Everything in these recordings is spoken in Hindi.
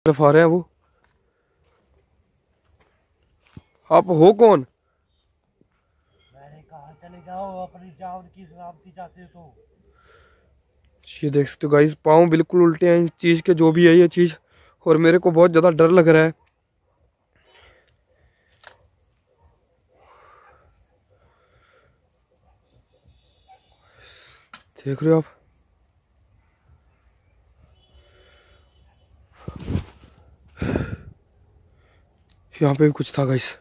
तरफ आ रहे हैं वो। आप हो कौन? मैंने कहा चले जाओ, अपनी जान की सलामती चाहते हो तो। ये देख सकते हो गाइस, पाँव बिल्कुल उल्टे हैं इस चीज़ के, जो भी है ये चीज़, और मेरे को बहुत ज़्यादा डर लग रहा है। देख रहे हो आप? यहाँ पे भी कुछ था गाइस।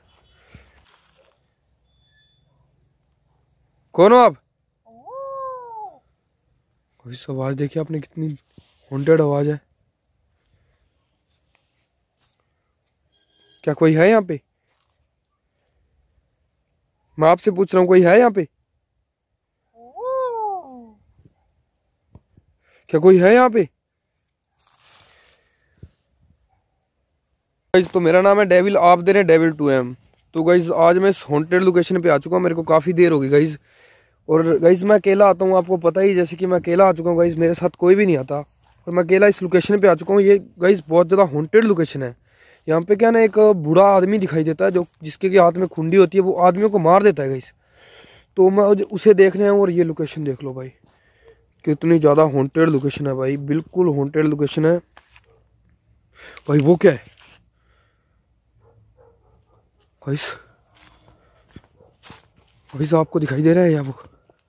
कौन हो आप? गाइस आवाज देखिए आपने, कितनी हॉन्टेड आवाज है। क्या कोई है यहाँ पे? मैं आपसे पूछ रहा हूँ, कोई है यहाँ पे? क्या कोई है यहाँ पे? गाइस तो मेरा नाम है डेविल, आप दे रहे हैं डेविल 2M। तो गाइस आज मैं इस हॉन्टेड लोकेशन पे आ चुका हूँ, मेरे को काफ़ी देर हो गई गाइस। और गाइस मैं अकेला आता हूँ, आपको पता ही, जैसे कि मैं अकेला आ चुका हूँ गाइस, मेरे साथ कोई भी नहीं आता। और मैं अकेला इस लोकेशन पे आ चुका हूँ। ये गाइस बहुत ज़्यादा हॉन्टेड लोकेशन है। यहाँ पे क्या ना, एक बूढ़ा आदमी दिखाई देता है, जो जिसके हाथ में खुंडी होती है, वो आदमियों को मार देता है गाइस। तो मैं उसे देखने आया हूँ। और ये लोकेशन देख लो भाई, कितनी ज़्यादा हॉन्टेड लोकेशन है भाई, बिल्कुल हॉन्टेड लोकेशन है भाई। वो क्या है गाइस? गाइस आपको दिखाई दे रहा है या वो?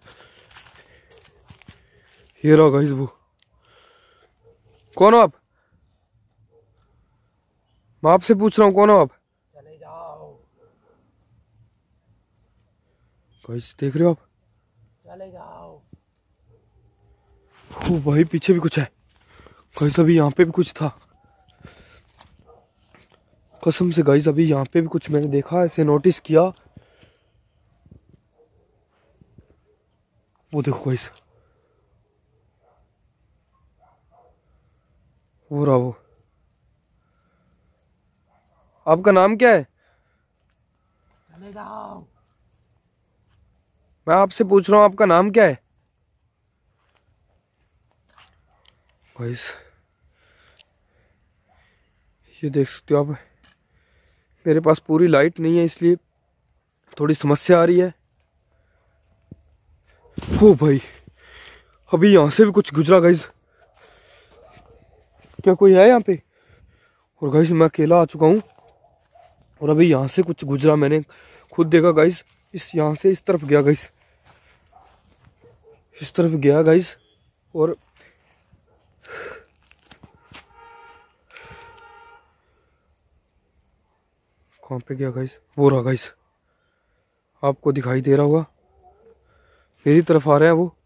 ये रहा गाइस वो। कौन हो आप? मैं आपसे पूछ रहा हूँ, कौन हो आप? चले जाओ। गाइस देख रहे हो आप? चले जाओ। ओ भाई पीछे भी कुछ है गाइस, अभी यहाँ पे भी कुछ था कसम से गाइस, अभी यहाँ पे भी कुछ मैंने देखा, ऐसे नोटिस किया। वो देखो गाइस, वो रहा वो। आपका नाम क्या है? चले जाओ। मैं आपसे पूछ रहा हूँ, आपका नाम क्या है? गाइस ये देख सकते हो आप, मेरे पास पूरी लाइट नहीं है, इसलिए थोड़ी समस्या आ रही है। ओ भाई अभी यहाँ से भी कुछ गुजरा गाइस। क्या कोई है यहाँ पे? और गाइस मैं अकेला आ चुका हूँ, और अभी यहाँ से कुछ गुजरा, मैंने खुद देखा गाइस। इस यहाँ से इस तरफ गया गाइस, इस तरफ गया गाइस। और कहाँ पे गया गाइस? वो रहा गाइस, आपको दिखाई दे रहा होगा, मेरी तरफ आ रहे हैं वो।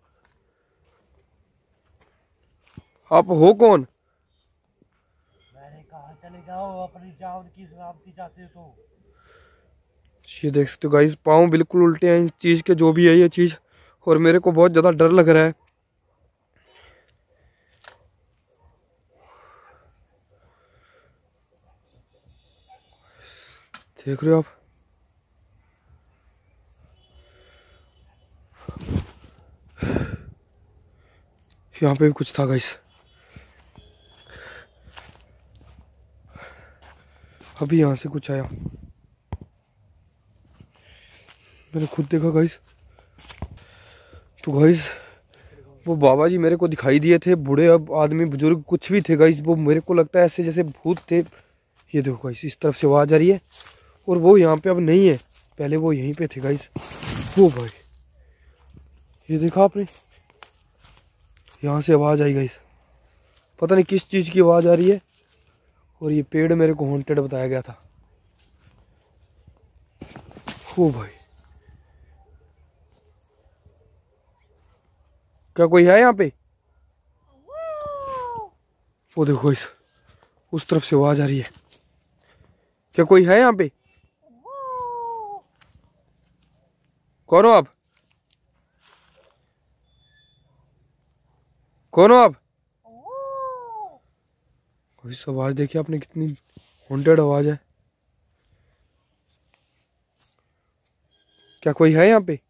आप हो कौन? मैंने कहा चले जाओ, अपनी जान की सलामती चाहते हो तो। ये देख सकते हो गाइस, पाँव बिल्कुल उल्टे हैं इस चीज़ के, जो भी है ये चीज़, और मेरे को बहुत ज़्यादा डर लग रहा है। देख रहे हो आप? यहाँ पे भी कुछ था गाइस, अभी यहाँ से कुछ आया, मैंने खुद देखा गाइस। तो गाइस वो बाबा जी मेरे को दिखाई दिए थे, बूढ़े अब आदमी बुजुर्ग कुछ भी थे गाइस, वो मेरे को लगता है ऐसे जैसे भूत थे। ये देखो गाइस, इस तरफ से आवाज आ रही है, और वो यहाँ पे अब नहीं है, पहले वो यहीं पे थे गाइस। वो भाई ये देखा आपने, यहाँ से आवाज आई गाइस, पता नहीं किस चीज की आवाज आ रही है। और ये पेड़ मेरे को हॉन्टेड बताया गया था। ओ भाई क्या कोई है यहाँ पे? वो देखो गाइस, उस तरफ से आवाज आ रही है। क्या कोई है यहाँ पे? कौन हो आप? कौन हो आप? गाइस आवाज देखिए आपने, कितनी हॉन्टेड आवाज है। क्या कोई है यहाँ पे?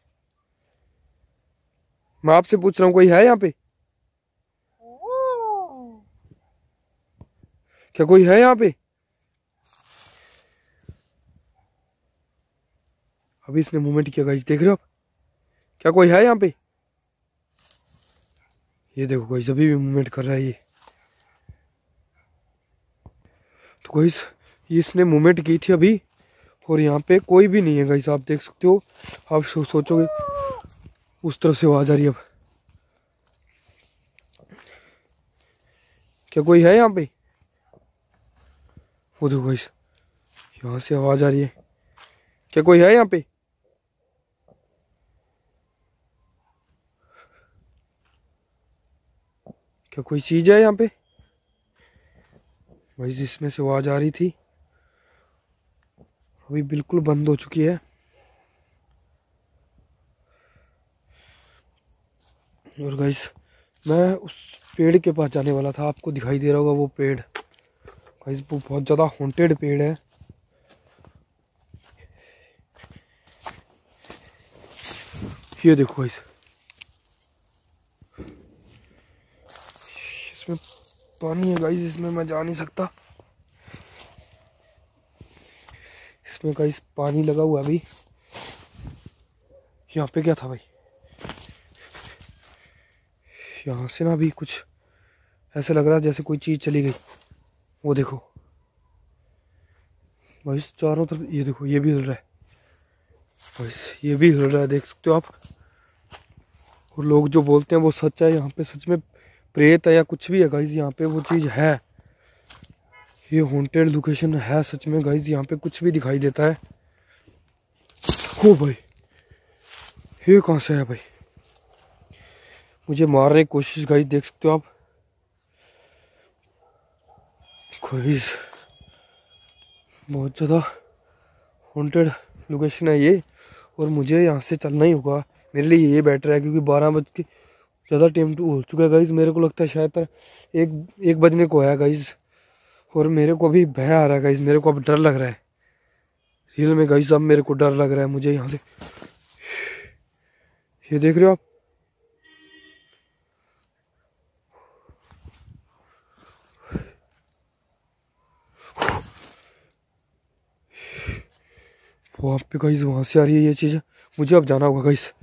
मैं आपसे पूछ रहा हूँ, कोई है यहाँ पे? क्या कोई है यहाँ पे? अभी इसने मूवमेंट किया गाइस, देख रहे हो आप? क्या कोई है यहाँ पे? ये देखो गाइस, अभी भी मूवमेंट कर रहा है ये। तो गाइस ये इसने मूवमेंट की थी अभी, और यहाँ पे कोई भी नहीं है गाइस, आप देख सकते हो। आप सोचोगे उस तरफ से आवाज आ रही है। अब क्या कोई है यहाँ पे? वो देखो गाइस, यहाँ से आवाज आ रही है। क्या कोई है यहाँ पे? क्या कोई चीज है यहाँ पे? गाइस इसमें से आवाज आ रही थी, अभी बिल्कुल बंद हो चुकी है। और गाइस मैं उस पेड़ के पास जाने वाला था, आपको दिखाई दे रहा होगा वो पेड़। गाइस वो बहुत ज्यादा हॉन्टेड पेड़ है। ये देखो गाइस, इसमें पानी है गाइस, इसमें मैं जा नहीं सकता। इसमें गाइस पानी लगा हुआ अभी। यहाँ पे क्या था भाई? यहाँ से ना अभी कुछ ऐसा लग रहा है जैसे कोई चीज चली गई। वो देखो गाइस चारों तरफ, ये देखो ये भी हिल रहा है गाइस, ये भी हिल रहा है, देख सकते हो आप। और लोग जो बोलते हैं वो सच है, यहाँ पे सच में प्रेत है या कुछ भी है गाइस, यहाँ पे वो चीज है। ये हॉन्टेड लोकेशन है सच में गाइस, यहाँ पे कुछ भी दिखाई देता है। हो भाई, ये कहाँ से है भाई? मुझे मारने की कोशिश गाइस, देख सकते हो आप। गाइस बहुत ज़्यादा हॉन्टेड लोकेशन है ये, और मुझे यहाँ से चलना ही होगा। मेरे लिए ये बेटर है, क्योंकि 12 बज के ज़्यादा टाइम टू हो चुका है गाइस। मेरे को लगता है शायद एक बजने को है गाइस, और मेरे को अभी भय आ रहा है गाइस, मेरे को अब डर लग रहा है रियल में गाइस। अब मेरे को डर लग रहा है मुझे यहाँ से। ये देख रहे हो आप? वहाँ पे गाइस, वहाँ से आ रही है ये चीज़। मुझे अब जाना होगा गाइस।